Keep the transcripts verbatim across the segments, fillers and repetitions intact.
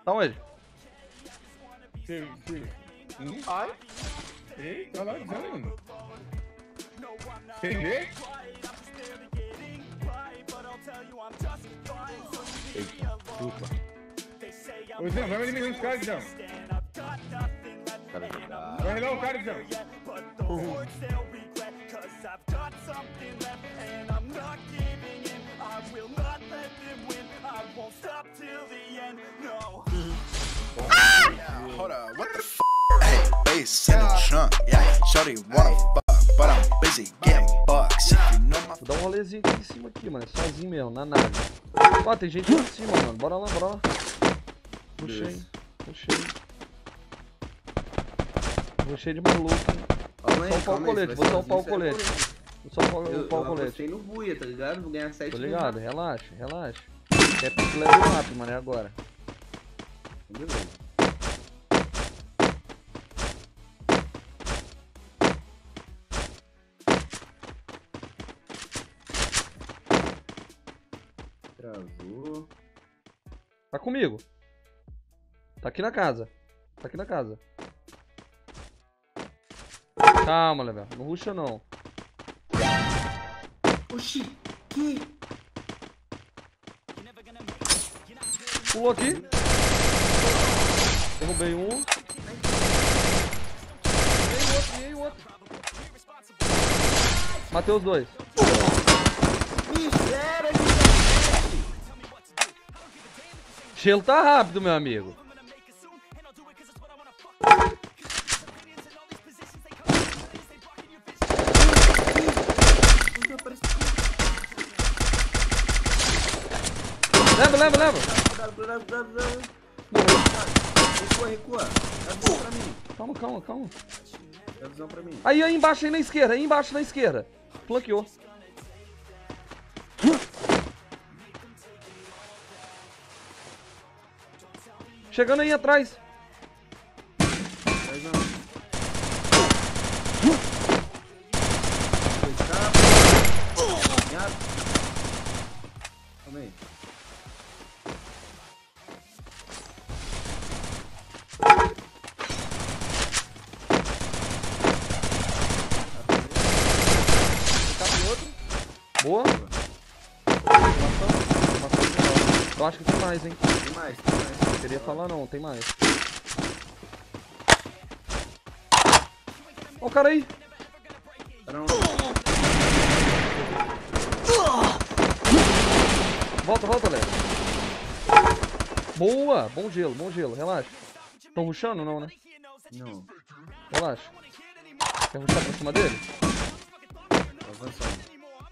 Tá onde? Sim, sim. Hum? Ai. Ei, tá lá dizendo. Quem vê? Desculpa. Ô, Zé, vai eliminar os caras, Zé. Cara jogar. Vai relar o cara, Zé. Uhum. Hold up, what the f? Hey, bass in the trunk, yeah. Shorty wanna fuck, but I'm busy getting bucks. If you know my. Vou dar um rolezinho aqui em cima aqui, mano. Sozinho mesmo, na nave. Ó, tem gente lá em cima, mano. Bora lá, bora lá. Puxei, puxei. Puxei de maluco. Calma Só aí, upar o calma aí, colete, vou só upar o colete. Vou só upar Eu, upar o eu colete. apostei no buia, tá ligado? Vou ganhar sete. Tô ligado, relaxa, relaxa. Quer que level up, mano, é agora. Beleza. Travou. Tá comigo. Tá aqui na casa. Tá aqui na casa. Calma, Level. Não ruxa não. Oxi, que? Pulou aqui. Derrubei um. Ganhei outro, ganhei outro. Matei os dois. Miséria de Gelo tá rápido, meu amigo. Leva, leva, leva. Recua, recua. Dá visão pra mim. Calma, calma, calma. Dá visão pra mim. Aí, aí embaixo, aí na esquerda, aí embaixo na esquerda. Flanqueou. Chegando aí atrás. Faz não. Calma aí. Boa. Eu acho que tem mais, hein? Tem mais, tem mais. Não queria falar não, tem mais. Ó o cara aí. Para um... Volta, volta, Léo. Boa, bom gelo, bom gelo, relaxa. Tão rushando não, né? Não, Relaxa. Quer rushar pra cima dele? tô avançando.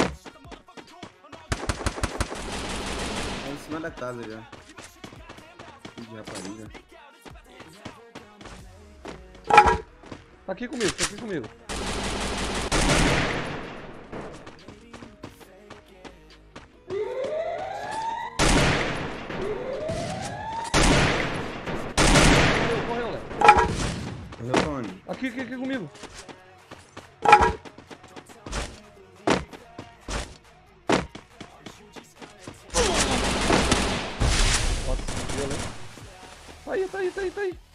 Tá em cima da casa já. De rapariga. Tá aqui comigo, tá aqui comigo. Correu, correu, Léo. Correu pra onde? Aqui, aqui, aqui comigo. Nossa, esse gelo, hein? Tá aí, tá aí, tá aí, tá aí.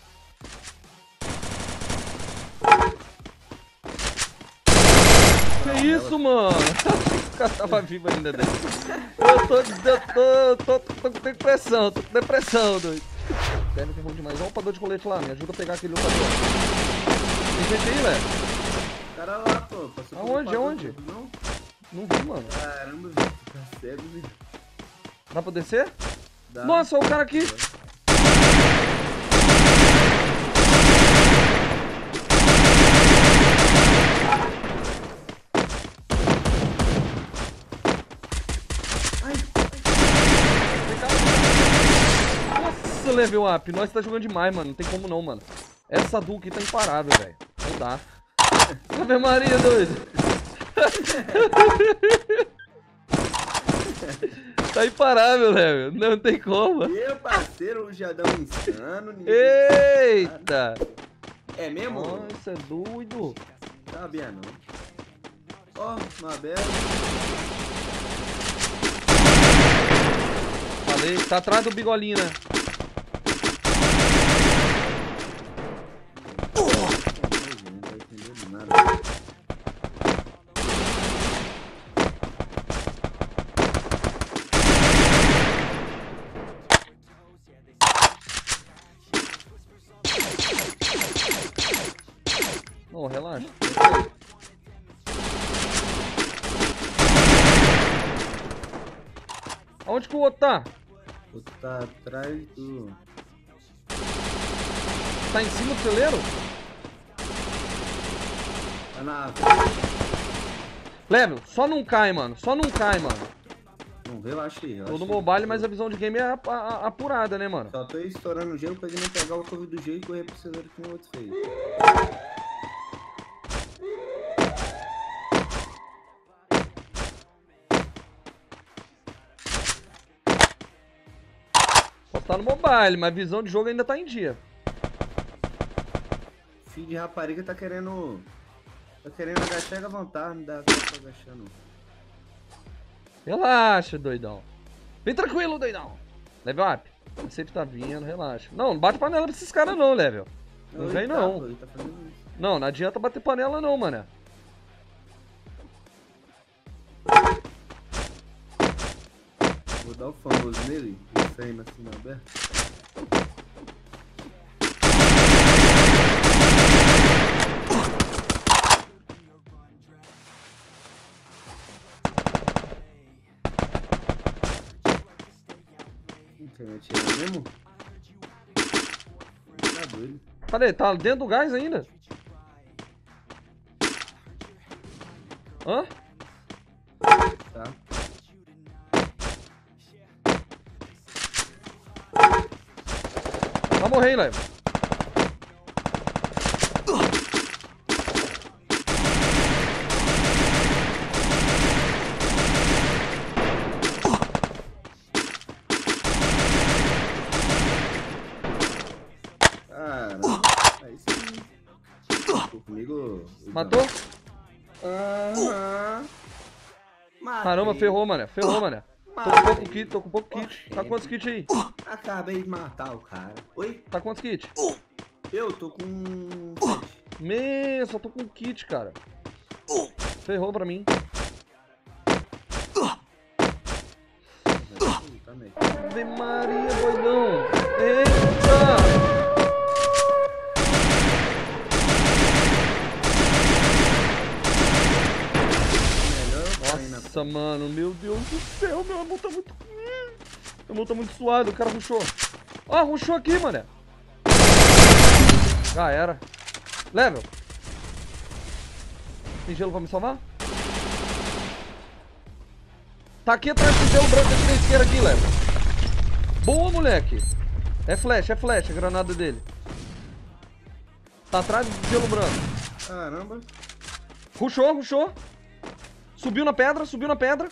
Que isso, mano? O cara tava vivo ainda, né? Eu tô, eu tô, tô, tô, tô com depressão, tô com depressão, doido. Perna que é ruim demais. Olha o upador de colete lá, me ajuda a pegar aquele upador. Tem gente aí, velho? O cara lá, pô. Passou pelo Aonde, padrão, aonde? Não? Não vi, mano. Caramba, velho. Tá cego, velho. Dá pra descer? Dá. Nossa, olha o cara aqui. Ai, Nossa, level up. Nós tá jogando demais, mano. Não tem como não, mano. Essa Duke tá imparável, velho. Não dá. Ave Maria, doido. Tá imparável, velho. Não tem como. meu parceiro, o Jadão insano. ninguém- Eita. É mesmo? Nossa, é doido. Sabia não. Ó, no aberto. Falei, tá atrás do bigolinho, né? que o outro tá? O outro tá atrás do... Tá em cima do celeiro? Tá na árvore. Level, só não cai, mano. Só não cai, mano. Não, relaxa aí. Relaxa Tô no aí. mobile, mas a visão de game é a- a- apurada, né, mano? Só tô estourando o gelo pra ele não pegar o cover do gelo e correr pro celeiro que o outro fez. Posso estar no mobile, mas a visão de jogo ainda tá em dia. Filho de rapariga tá querendo... Tá querendo agachar e levantar, não dá tempo pra agachar não. Relaxa, doidão. Vem tranquilo, doidão. Level up. Eu sei que tá vindo, relaxa. Não, não bate panela pra esses caras não, Level. Não Ele vem tá, não. pô, ele tá fazendo isso. Não, não adianta bater panela não, mané. Vou dar o famoso nele, ele saindo assim na aberta. Quer me atirar mesmo? Tá doido. Cadê? Tá dentro do gás ainda? Hã? Tá. Vai morrer, hein, Level. Caramba. Aí sim. Ficou comigo. Matou? Aham. Matei. Caramba, ferrou, mané. Ferrou, mané. Tô com pouco kit, tô com pouco kit. Tá quantos kits aí? Acabei de matar o cara. Oi? Tá quantos kits? Eu tô com... Me, só tô com kit, cara. Ferrou pra mim. Tá meio. Ave Maria, doidão. Eita! Nossa, mano, meu Deus do céu, meu amor tá muito... Meu amor tá muito suado, o cara rushou. Ó, ah, rushou aqui, mané. Já era. Level. Tem gelo pra me salvar? Tá aqui atrás do gelo branco aqui na esquerda aqui, Level. Boa, moleque. É flash, é flash, a granada dele. Tá atrás do gelo branco. Caramba. Rushou, rushou. Subiu na pedra, subiu na pedra.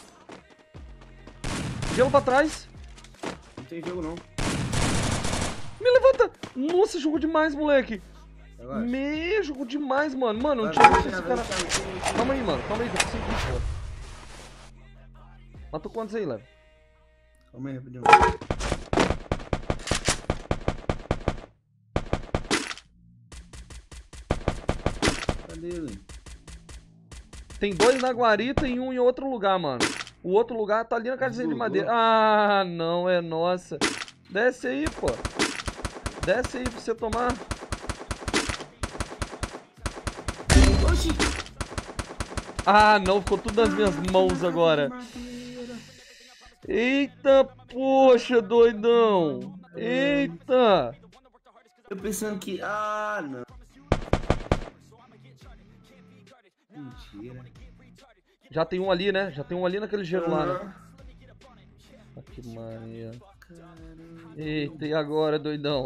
Gelo pra trás. Não tem jogo não. Me levanta. Nossa, jogou demais, moleque. Relaxa. Me jogou demais, mano. Mano, não Vai, tinha vai, visto esse vai, cara. vai, vai, vai. Calma aí, mano. Calma aí, que eu preciso ir, pô. Matou quantos aí, Levo? Calma aí, rapidinho. Cadê ele? Tem dois na guarita e um em outro lugar, mano. O outro lugar tá ali na casinha de madeira. Ah, não, é nossa. Desce aí, pô. Desce aí pra você tomar. Oxi! Ah, não, ficou tudo nas minhas mãos agora. Eita, poxa, doidão. Eita. Eu pensando que... Ah, não. Mentira. Já tem um ali, né? Já tem um ali naquele gelo lá, né? Aham. Ah, que mania. Eita, e agora, doidão?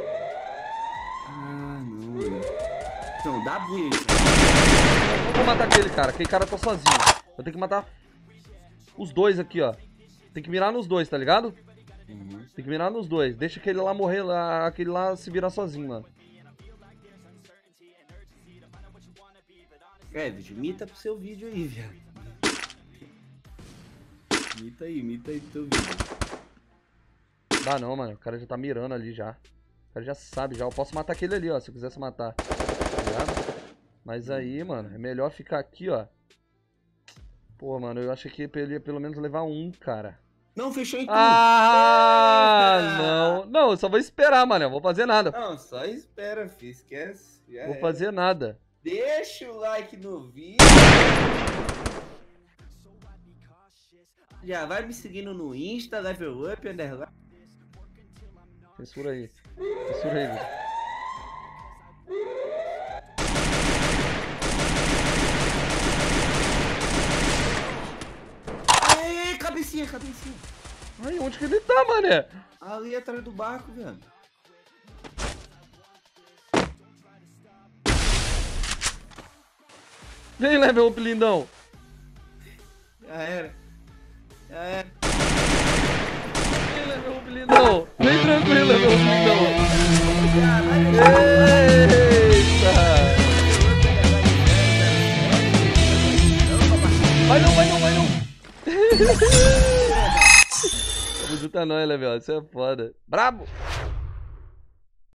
Ah, não. Não, dá briga. Eu não vou matar aquele cara, aquele cara tá sozinho. Eu tenho que matar os dois aqui, ó. Tem que mirar nos dois, tá ligado? Uhum. Tem que mirar nos dois. Deixa aquele lá morrer, lá, aquele lá se virar sozinho, mano. É, vídeo, imita pro seu vídeo aí, viado. Imita aí, imita aí pro teu vídeo. Dá não, mano. O cara já tá mirando ali já. O cara já sabe já. Eu posso matar aquele ali, ó. Se eu quisesse matar. Tá ligado? Mas aí, mano, é melhor ficar aqui, ó. Pô, mano, eu achei que ele ia pelo menos levar um, cara. Não, fechou em tudo. Ah, Eita! não. Não, eu só vou esperar, mano. Eu vou fazer nada. Não, só espera, filho. Esquece. Já Vou era. fazer nada. Deixa o like no vídeo. Já vai me seguindo no Insta, Level Up, Underline. Censura aí. Censura aí, velho. Ei, cabecinha, cabecinha. Ai, onde que ele tá, mané? Ali atrás do barco, velho. Vem, Level Up, lindão. Já era. Já era. Vem, Level Up, lindão. Vem tranquilo, Level Up, lindão. Eita. Vai não, vai não, vai não. Tamo junto a nós, Level. Isso é foda. Brabo.